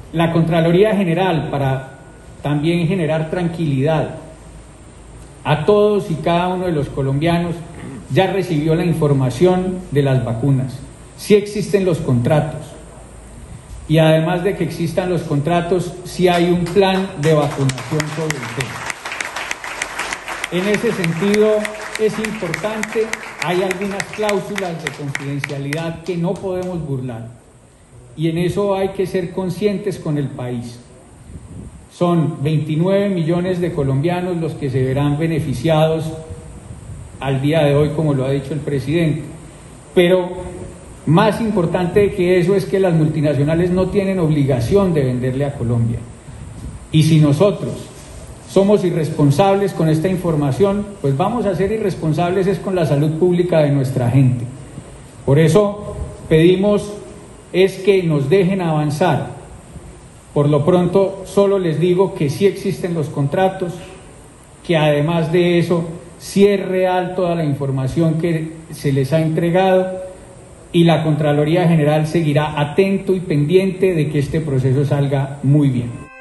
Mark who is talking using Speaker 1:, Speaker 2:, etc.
Speaker 1: La Contraloría General, para también generar tranquilidad a todos y cada uno de los colombianos, ya recibió la información de las vacunas. Sí existen los contratos. Y además de que existan los contratos, sí hay un plan de vacunación sobre el tema. En ese sentido, es importante, hay algunas cláusulas de confidencialidad que no podemos burlar. Y en eso hay que ser conscientes con el país. Son 29 millones de colombianos los que se verán beneficiados al día de hoy, como lo ha dicho el presidente. Pero más importante que eso es que las multinacionales no tienen obligación de venderle a Colombia. Y si nosotros somos irresponsables con esta información, pues vamos a ser irresponsables es con la salud pública de nuestra gente. Por eso pedimos es que nos dejen avanzar. Por lo pronto, solo les digo que sí existen los contratos, que además de eso, sí es real toda la información que se les ha entregado, y la Contraloría General seguirá atento y pendiente de que este proceso salga muy bien.